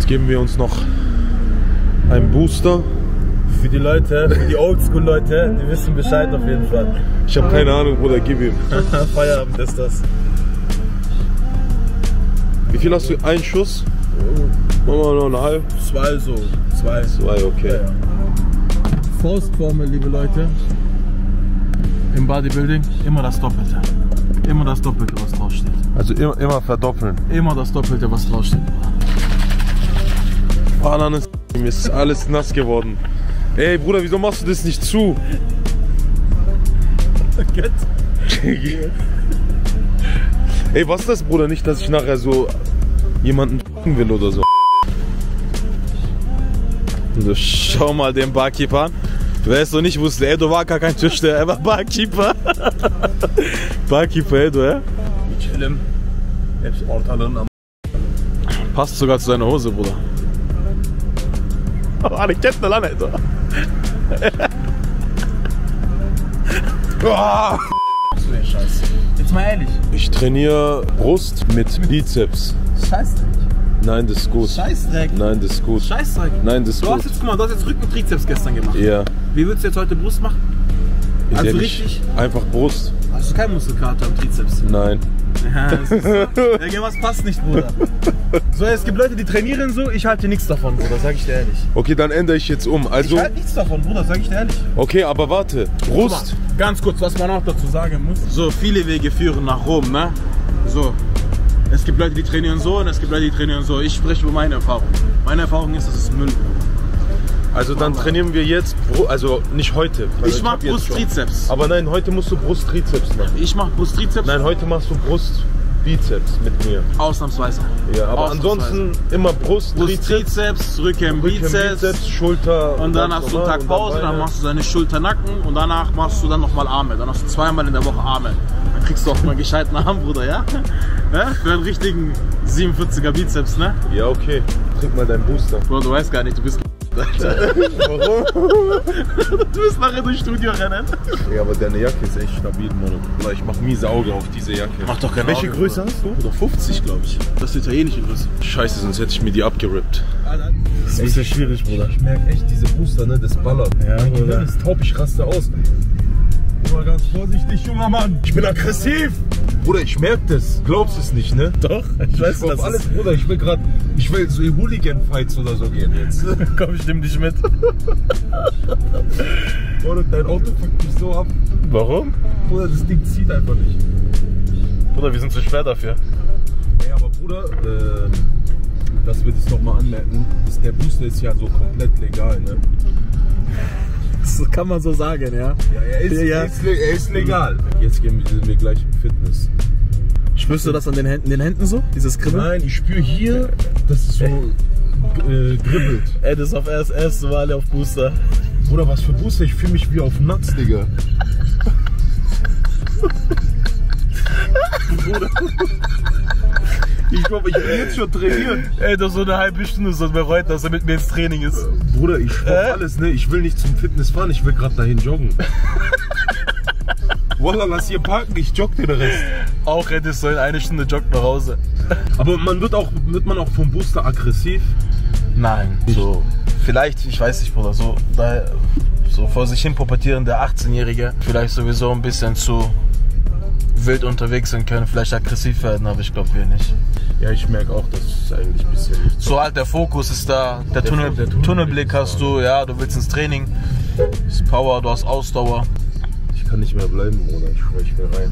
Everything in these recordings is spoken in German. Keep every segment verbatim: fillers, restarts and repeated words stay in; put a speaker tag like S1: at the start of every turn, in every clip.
S1: Jetzt geben wir uns noch einen Booster.
S2: Für die Leute, für die Oldschool-Leute, die wissen Bescheid auf jeden Fall.
S1: Ich habe keine Ahnung, Bruder, gib ihm.
S2: Feierabend ist das.
S1: Wie viel hast du? Ein Schuss? Machen wir noch eine halbe?
S2: Zwei so. Zwei.
S1: Zwei, okay.
S2: Ja, ja. Faustformel, liebe Leute. Im Bodybuilding immer das Doppelte. Immer das Doppelte, was draufsteht.
S1: Also immer, immer verdoppeln.
S2: Immer das Doppelte, was draufsteht.
S1: Ah, dann ist, mir ist alles nass geworden. Ey Bruder, wieso machst du das nicht zu? Ey, was ist das, Bruder? Nicht, dass ich nachher so jemanden will oder so. So, schau mal den Barkeeper an. Wer es noch nicht wusste, Edo war gar kein Türsteher, er war Barkeeper. Barkeeper Edo, ja?
S2: Chillen. Ortalığın am.
S1: Passt sogar zu seiner Hose, Bruder. Hareketler lan Edo.
S2: So der Scheiß. Jetzt mal ehrlich.
S1: Ich trainiere Brust mit Bizeps.
S2: Scheißdreck.
S1: Nein, das ist gut.
S2: Scheißdreck.
S1: Nein, das ist gut.
S2: Scheißdreck.
S1: Nein, das ist
S2: du
S1: gut.
S2: Hast jetzt, guck mal, du hast jetzt Rücken und Trizeps gestern gemacht.
S1: Ja.
S2: Wie willst du jetzt heute Brust machen? Also
S1: Ja,
S2: richtig?
S1: Einfach Brust.
S2: Hast du keinen Muskelkater am Trizeps?
S1: Nein.
S2: Ja, das ist so. Irgendwas passt nicht, Bruder. So, es gibt Leute, die trainieren so, ich halte nichts davon, Bruder, sag ich dir ehrlich.
S1: Okay, dann ändere ich jetzt um. Also,
S2: ich halte nichts davon, Bruder, sag ich dir ehrlich.
S1: okay, aber warte. Brust.
S2: Mal, ganz kurz, was man auch dazu sagen muss. So, viele Wege führen nach Rom, ne? So. Es gibt Leute, die trainieren so und es gibt Leute, die trainieren so. Ich spreche über meine Erfahrung. Meine Erfahrung ist, das ist Müll.
S1: Also dann trainieren wir jetzt, also nicht heute.
S2: Ich mach Brust-Trizeps.
S1: Aber nein, heute musst du Brust-Trizeps machen.
S2: Ich mach Brust-Trizeps?
S1: Nein, heute machst du Brust-Bizeps mit mir.
S2: Ausnahmsweise.
S1: Ja, aber
S2: Ausnahmsweise.
S1: ansonsten immer Brust,
S2: Brust-Trizeps, Rücken, Bizeps,
S1: Bizeps, Schulter.
S2: und dann hast du einen Tag Pause, dann machst du deine Schulter, Nacken und danach machst du dann nochmal Arme. Dann hast du zweimal in der Woche Arme. Dann kriegst du auch mal einen gescheiten Arm, Bruder, ja? Ja? Für einen richtigen siebenundvierziger Bizeps, ne?
S1: Ja, okay. Trink mal deinen Booster.
S2: Bro, du weißt gar nicht, du bist Alter.
S1: Warum?
S2: Du wirst nachher durchs Studio rennen.
S1: Ja, aber deine Jacke ist echt stabil, Mann. Ich mach miese Auge auf diese Jacke.
S2: Mach doch keine
S1: Welche
S2: Augen,
S1: Größe
S2: Bruder.
S1: hast du?
S2: Oder fünfzig, glaube ich. Das ist die italienische Größe.
S1: Scheiße, sonst hätte ich mir die abgerippt.
S2: Das ist ein bisschen schwierig, Bruder.
S1: Ich merke echt, diese Booster, ne, das ballert.
S2: Ja,
S1: mein
S2: Bruder.
S1: Gehirn ist taub, ich raste aus. Immer ganz vorsichtig, junger Mann. Ich bin aggressiv. Bruder, ich merke das. Glaubst du es nicht, ne?
S2: Doch, ich weiß
S1: Ich
S2: das.
S1: alles, Bruder, ich will gerade, ich will so in Hooligan-Fights oder so gehen jetzt.
S2: Komm, ich nehm dich mit.
S1: Bruder, dein Auto fuckt mich so ab.
S2: Warum?
S1: Bruder, das Ding zieht einfach nicht.
S2: Bruder, wir sind zu schwer dafür.
S1: Ey, aber Bruder, äh, dass wir das nochmal anmerken, ist, der Booster ist ja so komplett legal, ne?
S2: Das kann man so sagen, ja?
S1: Ja, er ist,
S2: Ja, ja.
S1: Er ist, er ist legal. Jetzt gehen wir, sind wir gleich im Fitness.
S2: Spürst du das an den Händen, den Händen so? Dieses Kribbeln?
S1: Nein, ich spüre hier, dass es so äh, dribbelt.
S2: Ey, das ist auf R S S, so alle auf Booster.
S1: Bruder, was für Booster? Ich fühle mich wie auf Nuts, Digga. Bruder. Ich glaube, ich will jetzt schon trainieren.
S2: Ey, das ist so eine halbe Stunde, so bereut, dass er mit mir ins Training ist.
S1: Bruder, ich schwör
S2: Äh?
S1: alles, ne? Ich will nicht zum Fitness fahren, ich will gerade dahin joggen. Wallah, lass hier parken, ich jogge den Rest.
S2: Auch hätte es so in eine Stunde joggt nach Hause.
S1: Aber man wird auch, wird man auch vom Booster aggressiv?
S2: Nein, so. Vielleicht, ich weiß nicht, Bruder, so, da, so vor sich hin pubertierende achtzehnjährige vielleicht sowieso ein bisschen zu wild unterwegs sein können, vielleicht aggressiv werden, aber ich glaube wir nicht.
S1: Ja, ich merke auch, dass es eigentlich ein bisschen nicht
S2: So halt der Fokus ist da, der,
S1: Der
S2: Tunnel,
S1: Fo- der Tunnelblick
S2: Tunnelblick
S1: ist
S2: hast
S1: da.
S2: du, ja, du willst ins Training, du hast Power, du hast Ausdauer.
S1: Ich kann nicht mehr bleiben, Bruder. Ich schwör, ich will rein.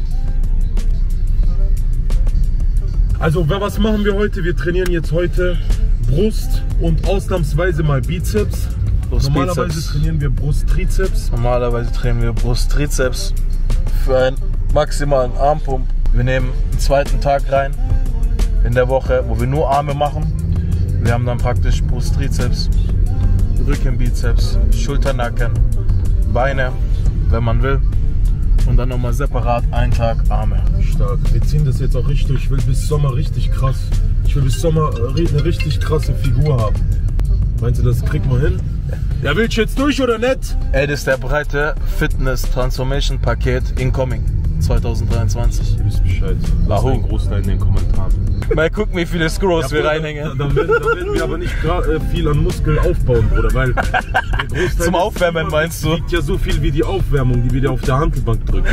S1: Also, was machen wir heute? Wir trainieren jetzt heute Brust und ausnahmsweise mal Bizeps.
S2: Brust,
S1: Normalerweise
S2: Bizeps.
S1: trainieren wir Brust-Trizeps.
S2: Normalerweise trainieren wir Brust, Trizeps für einen maximalen Armpump. Wir nehmen einen zweiten Tag rein in der Woche, wo wir nur Arme machen. Wir haben dann praktisch Brust, Trizeps, Rücken, Bizeps, Schulternacken, Beine, wenn man will. Und dann nochmal separat einen Tag Arme.
S1: Stark. Wir ziehen das jetzt auch richtig durch. Ich will bis Sommer richtig krass. Ich will bis Sommer eine richtig krasse Figur haben. Meinst du, das kriegt man hin? Ja, willst du jetzt durch oder nicht?
S2: Ey, das ist der breite Fitness Transformation Paket Incoming zwanzig dreiundzwanzig.
S1: Ihr wisst Bescheid. Lass
S2: Warum?
S1: einen Großteil in den Kommentaren.
S2: Mal gucken, wie viele Screws
S1: Ja,
S2: wir
S1: Bruder,
S2: reinhängen.
S1: Da, da, werden, da werden wir aber nicht äh, viel an Muskeln aufbauen, Bruder, weil der Großteil
S2: Zum Aufwärmen meinst du?
S1: wiegt ja so viel wie die Aufwärmung, die wir dir auf der Hantelbank drücken.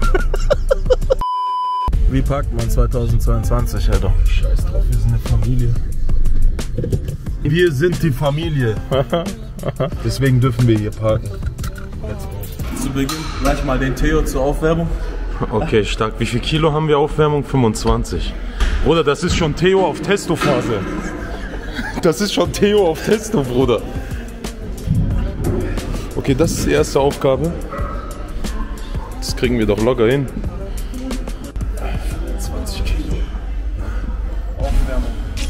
S2: Wie packt man zweitausendzweiundzwanzig, Alter?
S1: Scheiß drauf, wir sind eine Familie. Wir sind die Familie. Deswegen dürfen wir hier parken.
S2: Zu Beginn gleich mal den Theo zur Aufwärmung.
S1: Okay, stark. Wie viel Kilo haben wir Aufwärmung? fünfundzwanzig. Bruder, das ist schon Theo auf Testo-Phase. Das ist schon Theo auf Testo, Bruder. Okay, das ist die erste Aufgabe. Das kriegen wir doch locker hin. zwanzig Kilo.
S2: Aufwärmung.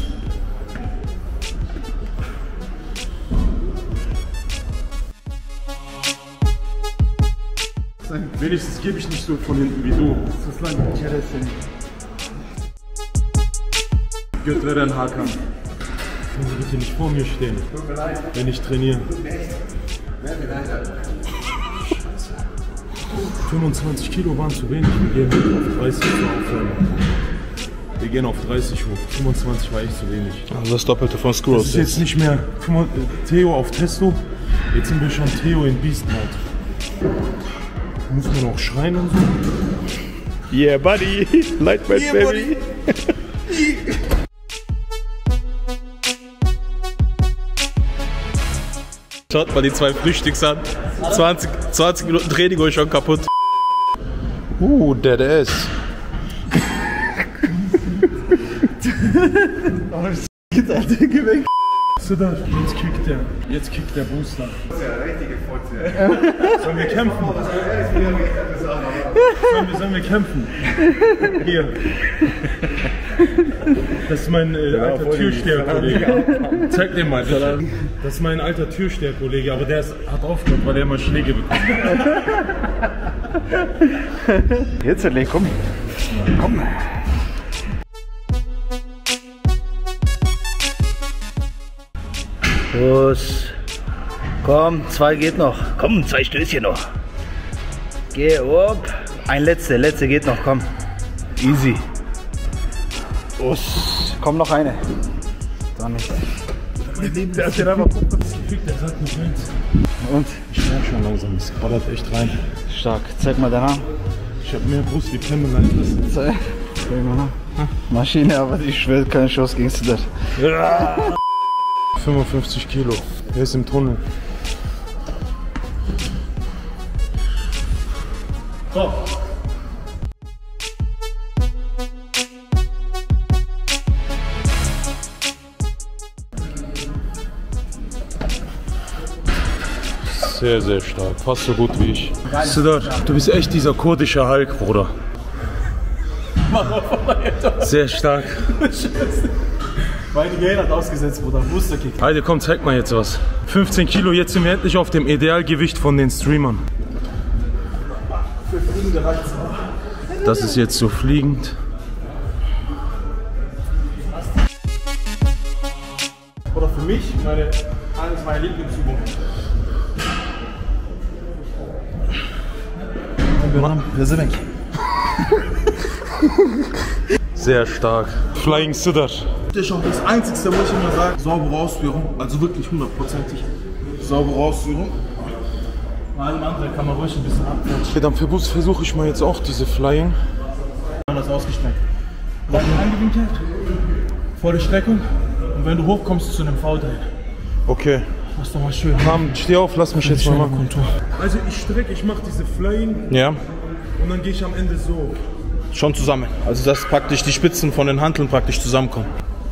S1: Wenigstens gebe ich nicht so von hinten wie du.
S3: Das ist lange Interessen.
S1: Götteren Hakan. Können Sie bitte nicht vor mir stehen, wenn ich trainiere. fünfundzwanzig Kilo waren zu wenig. Wir gehen auf dreißig zur Aufwärmung. Wir gehen auf dreißig hoch. fünfundzwanzig war echt zu wenig.
S2: Also das Doppelte von Screws.
S1: Das ist jetzt nicht mehr Theo auf Testo. Jetzt sind wir schon Theo in Beast Mode. Muss man auch schreien und so?
S2: Yeah, buddy! Lightweight, yeah, baby! Schaut mal die zwei Frühstücks an. zwanzig, zwanzig Minuten Training und schon kaputt. Uh, der der ist.
S1: Siddharth, jetzt kickt der. Jetzt kickt der Booster. Das ist ja eine richtige Fotze. Sollen wir kämpfen? Sollen wir, sollen wir kämpfen? Hier. Das ist mein äh, alter Türsteher-Kollege. Zeig dir mal bitte. Das ist mein alter Türsteher-Kollege, aber der ist, hat aufgehört, weil er immer Schläge bekommt.
S3: Jetzt, komm. Komm. Los. Komm, zwei geht noch. Komm, zwei Stößchen noch. Geh, up. Ein letzter, letzter geht noch, komm. Easy. Us. Komm, noch eine. Da nicht.
S1: Der hat den einfach gefickt, der sagt nicht eins.
S3: Und?
S1: Ich merke schon langsam, es ballert echt rein.
S3: Stark. Zeig mal deinen Arm.
S1: Ich hab mehr Brust wie Cameron.
S3: Zeig. Zeig mal. Maschine, aber ich will keinen Schuss gegen Siddharth.
S1: Ja. fünfundfünfzig Kilo. Er ist im Tunnel. So. Sehr, sehr stark. Fast so gut wie ich. Siddharth, du bist echt dieser kurdische Hulk, Bruder. Sehr stark.
S2: Meine Gain hat ausgesetzt, Bruder. Boosterkick.
S1: Alter, komm, zeig mal jetzt was. fünfzehn Kilo, jetzt sind wir endlich auf dem Idealgewicht von den Streamern. Das ist jetzt so fliegend.
S2: Oder für mich meine, eines meiner Lieblingsübungen. Wir sind weg.
S1: Sehr stark. Flying Siddharth.
S2: Das ist auch das Einzige, wo ich immer sage, saubere Ausführung, also wirklich hundertprozentig saubere Ausführung. Allem anderen kann man ruhig ein bisschen abquatschen.
S1: Okay, dann versuche ich mal jetzt auch diese Flying.
S2: Anders ausgeschmeckt. Dann angewinkelt, volle Streckung und wenn du hochkommst zu einem V-Teil.
S1: Okay.
S2: Das ist doch mal schön.
S1: Komm, steh auf, lass mich jetzt mal machen.
S2: Kontur.
S1: Also ich strecke, ich mache diese Flying
S2: Ja.
S1: und dann gehe ich am Ende so.
S2: Schon zusammen. Also dass praktisch die Spitzen von den Hanteln praktisch zusammenkommen.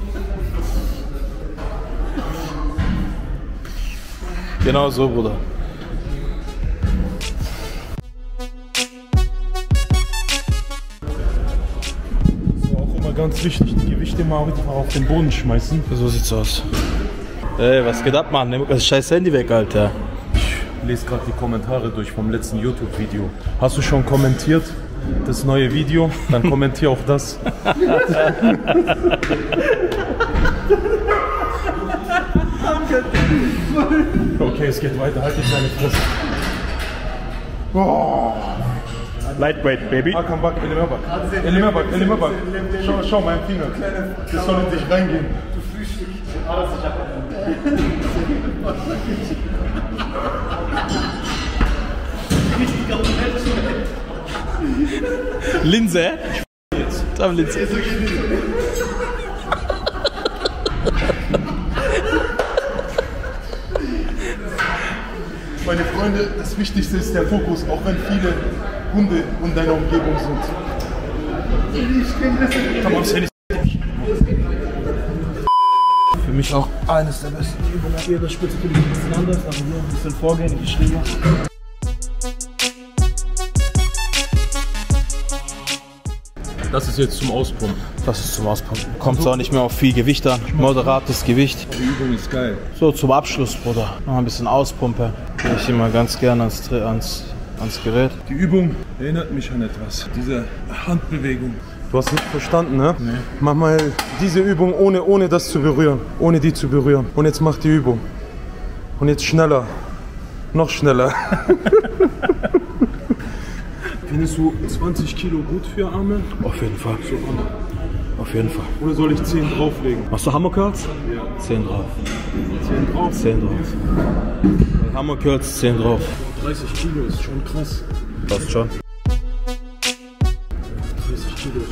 S2: Genau so, Bruder.
S1: So, auch immer ganz wichtig, die Gewichte mal auf den Boden schmeißen.
S2: So sieht's aus. Ey, was geht ab, Mann? Nimm das scheiß Handy weg, Alter.
S1: Ich lese gerade die Kommentare durch vom letzten YouTube-Video. Hast du schon kommentiert das neue Video? Dann kommentier auch das. Okay, es geht weiter. Halt dich deine Fresse. Oh.
S3: Lightweight, baby.
S1: Hakan bak, elime bak. Elime bak, elime bak. Schau, schau mein Finger. Das soll in dich reingehen.
S2: Linse? Jetzt. Tam Linse.
S1: Meine Freunde, das Wichtigste ist der Fokus, auch wenn viele Hunde in deiner Umgebung sind.
S2: Für mich auch eines der besten Übungen. Hier das Spitze natürlich ein bisschen anders, aber hier ein bisschen vorgehen, wie ich geschrieben habe.
S1: Das ist jetzt zum Auspumpen.
S2: Das ist zum Auspumpen. Kommt zwar nicht mehr auf viel Gewicht an, moderates Gewicht.
S1: Die Übung ist geil.
S2: So, zum Abschluss, Bruder. Noch ein bisschen auspumpe. Gehe ich immer ganz gerne ans, ans, ans Gerät.
S1: Die Übung erinnert mich an etwas. Diese Handbewegung. Du hast nicht verstanden, ne? Nee. Mach mal diese Übung ohne, ohne das zu berühren. Ohne die zu berühren. Und jetzt mach die Übung. Und jetzt schneller. Noch schneller. Findest du zwanzig Kilo gut für Arme?
S2: Auf jeden Fall.
S1: So Hammer.
S2: Auf jeden Fall.
S1: Oder soll ich zehn drauflegen?
S2: Machst du Hammer Curls?
S1: Ja.
S2: zehn drauf.
S1: zehn drauf?
S2: zehn drauf. Hammer Curls, zehn drauf.
S1: dreißig Kilo ist schon krass.
S2: Passt schon.
S1: dreißig Kilo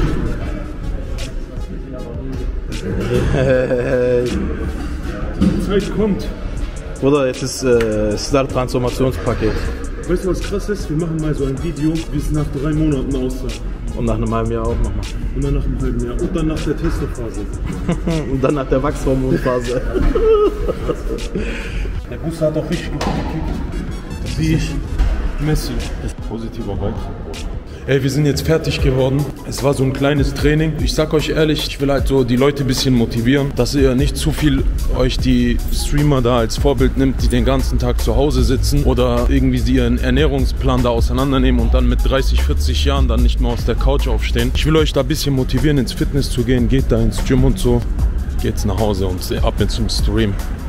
S1: ist schon. Die Zeit kommt.
S2: Bruder, jetzt ist äh, Start Transformationspaket.
S1: Weißt du, was krass ist? Wir machen mal so ein Video, wie es nach drei Monaten aussah.
S2: Und nach einem halben Jahr auch nochmal.
S1: Und dann nach einem halben Jahr. Und dann nach der Testophase.
S2: Und dann nach der Wachshormonphase.
S1: Der Booster hat auch richtig gut gekickt. Wie ich. Messi. Positiver Vibe. Ey, wir sind jetzt fertig geworden. Es war so ein kleines Training. Ich sag euch ehrlich, ich will halt so die Leute ein bisschen motivieren, dass ihr nicht zu viel euch die Streamer da als Vorbild nimmt, die den ganzen Tag zu Hause sitzen oder irgendwie sie ihren Ernährungsplan da auseinandernehmen und dann mit dreißig, vierzig Jahren dann nicht mehr aus der Couch aufstehen. Ich will euch da ein bisschen motivieren, ins Fitness zu gehen. Geht da ins Gym und so. Geht's nach Hause und ab mit zum Stream.